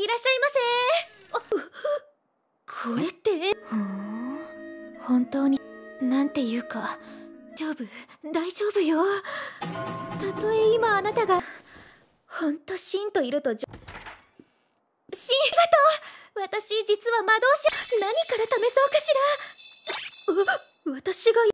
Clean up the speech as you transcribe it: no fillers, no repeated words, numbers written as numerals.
いらっしゃいませ。これって本当になんていうか大丈夫よ。たとえ今あなたがほんとシンといるとシン、ありがとう。私実は魔導士、何から試そうかしら。私が